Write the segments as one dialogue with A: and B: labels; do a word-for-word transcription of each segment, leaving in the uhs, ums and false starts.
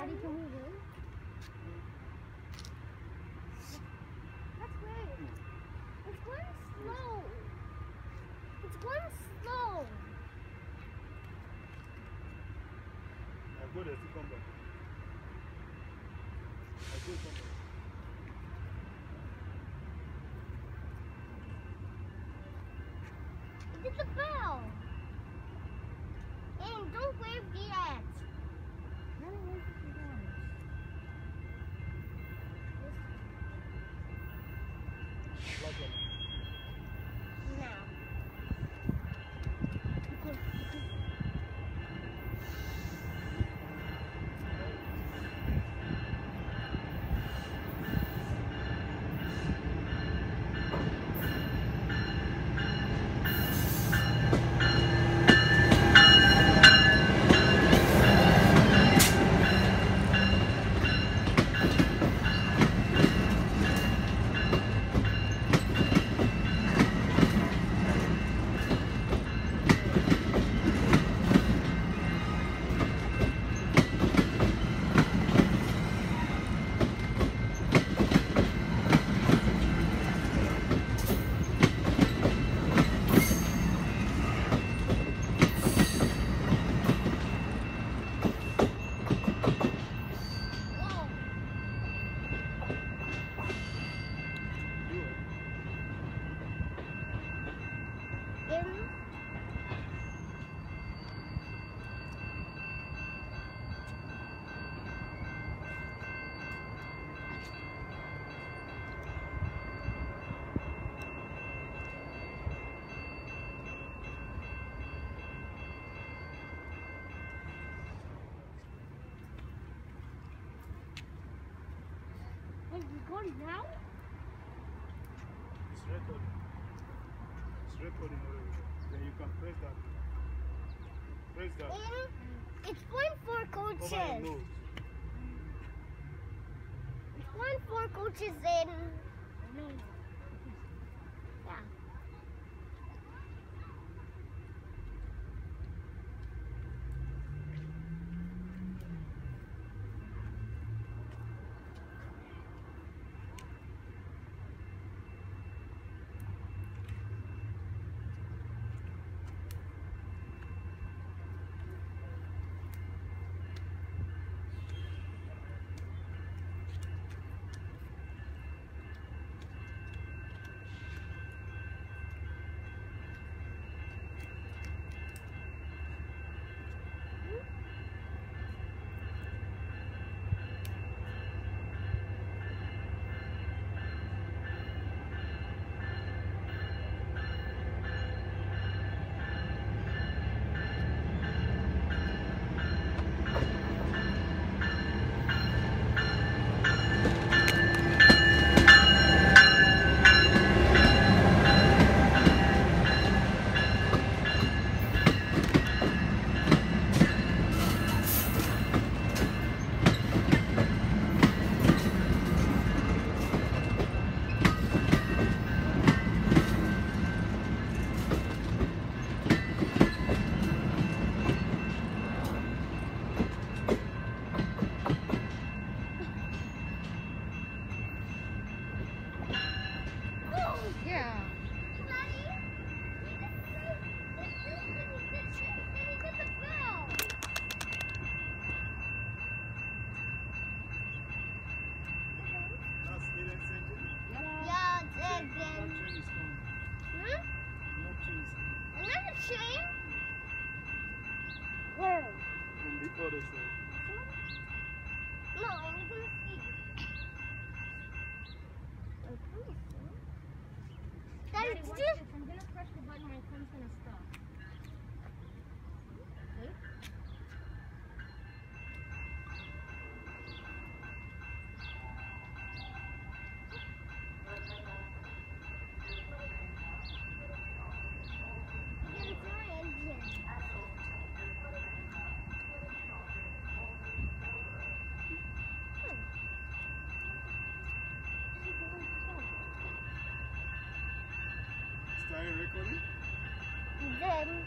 A: Daddy, can we win? That's great. It's going slow. It's going slow.
B: I go there to come back. I go come back.
A: It's the bell. And don't wave yet. I don't wave for you guys.
B: Like that.
A: Now. Wait, we're going now?
B: It's recording. It's recording already. Then you can press that. Press that.
A: And it's going four coaches.
B: Over your nose.
A: It's going four coaches in. Yeah.
B: Other side.
A: No, I'm gonna see.
C: Daddy,
A: Daddy,
C: watch
A: did you?
C: this. I'm gonna press the button, my phone's gonna stop. Okay?
A: It's my engine.
B: Starting recording?
A: Then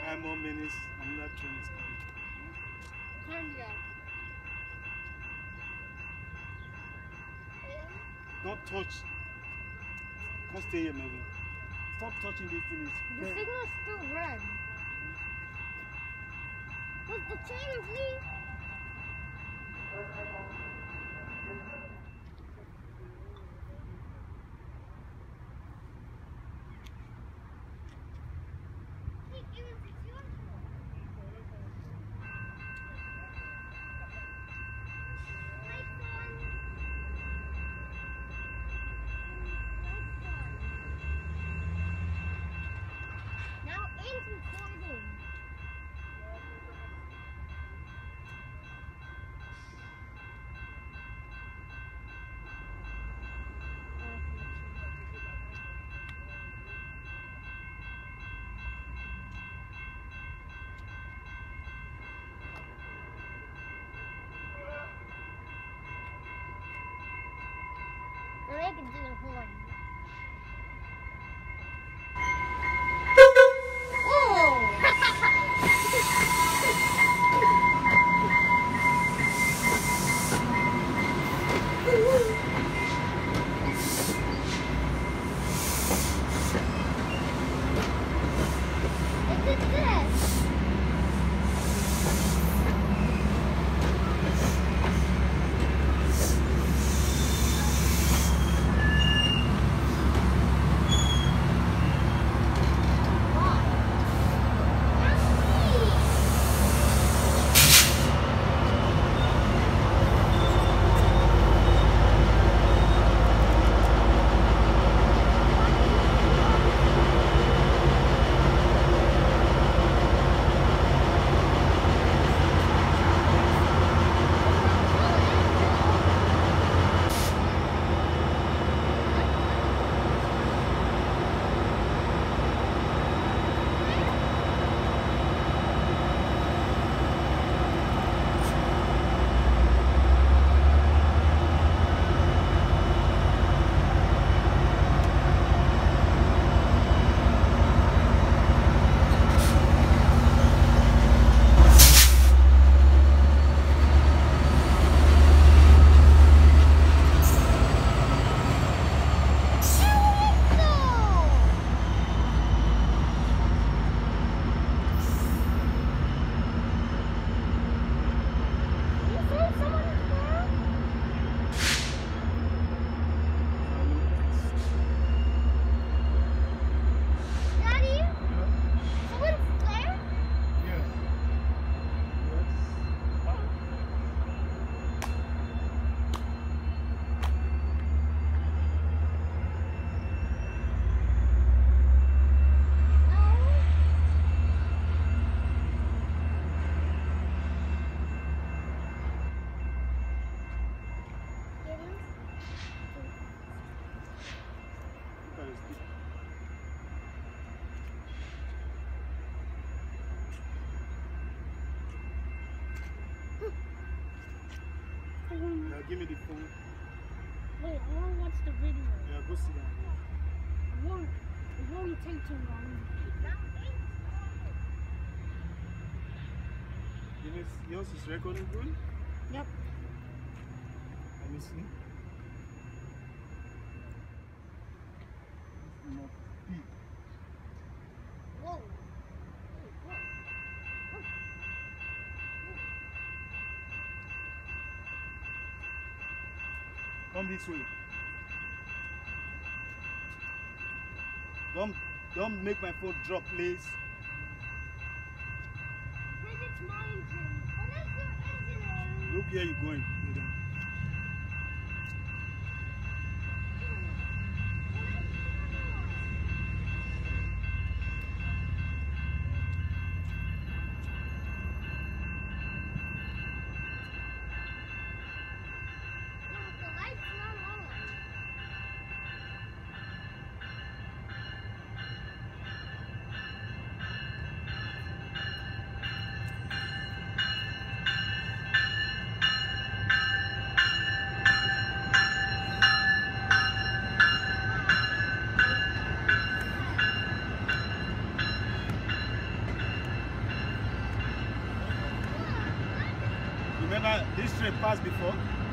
B: Five more minutes, another train is coming.
C: Cognac.
B: Don't touch. Don't stay here, Melvin. Stop touching these things.
C: The signal is still red. Look, the train is leaving. Now into recording. Or they can do the horn. Look at this.
B: Yeah, give me the phone.
C: Wait, I want to watch the video.
B: Yeah, go sit down.
C: It won't, it won't take too long.
B: You know, yours is recording good?
C: Yep.
B: Let me see. Not big.
C: Whoa.
B: Come this way. Don't, don't make my phone drop, please.
C: Maybe it's my engine. Oh, that's your engine.
B: Look where you're going. never this train passed before?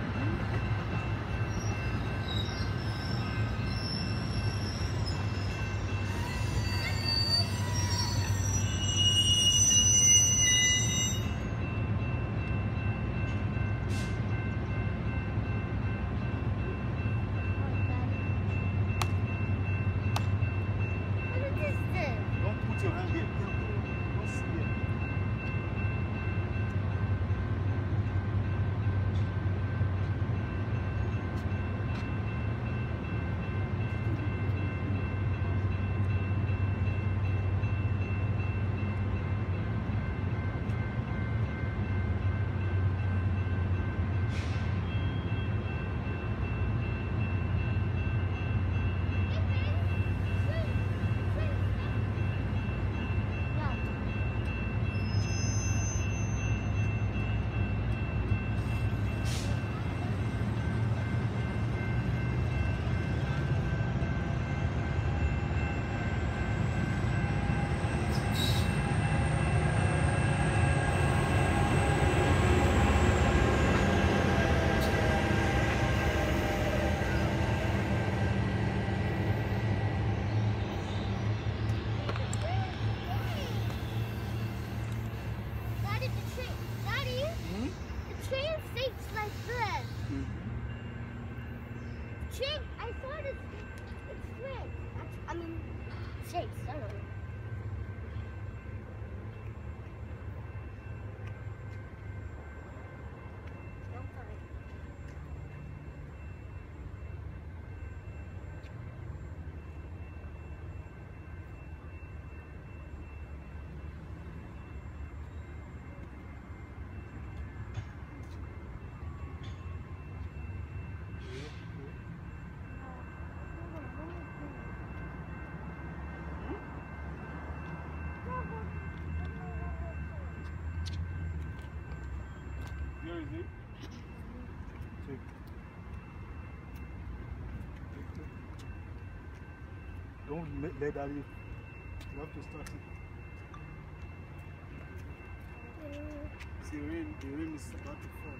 C: Chick, I thought it's it's red. I mean, shapes. I don't know.
B: Where is it? Check. Don't let, let that leave. You have to start it. See, rain, the rain is about to fall.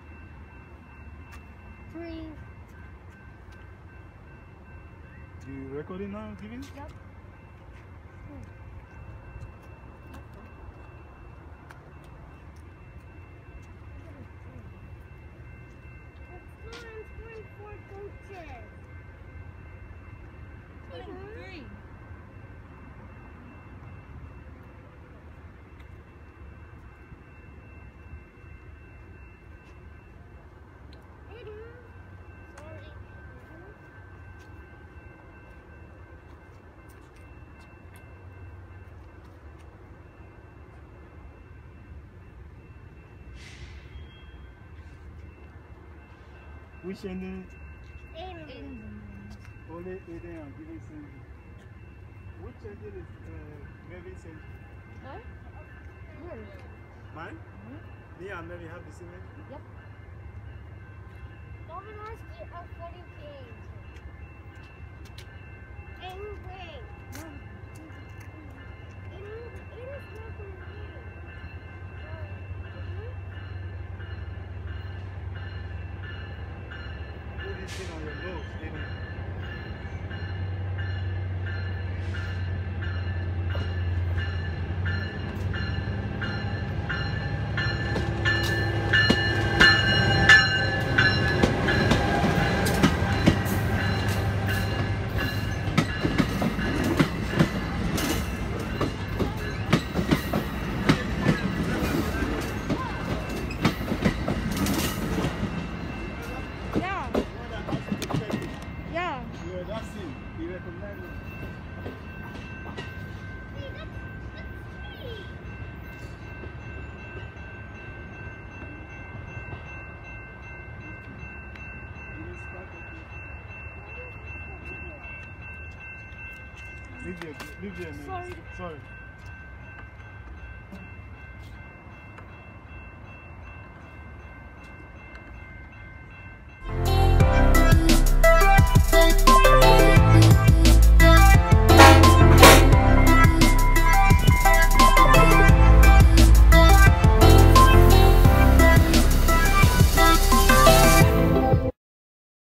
C: Three.
B: You recording now, Gideon?
C: Yep.
A: Three.
C: Sorry.
B: Which ending?
C: Aiden.
B: Only Aiden and Gideon send. Which engine is uh, Melvin sent?
A: Huh? Yours.
B: Mine?
A: Mm-hmm.
B: Me and Melvin have the same engine?
A: Yep.
C: Someone asked you a funny thing. Anyway.
A: No.
C: It is, it is not for me.
B: Put this thing on your nose, Aiden.
A: Yeah. Yeah.
B: Yeah, that's him. He recognized me.
C: See, that's, that's me.
B: He didn't start it. Leave there, leave there, man.
C: Sorry.
B: Sorry.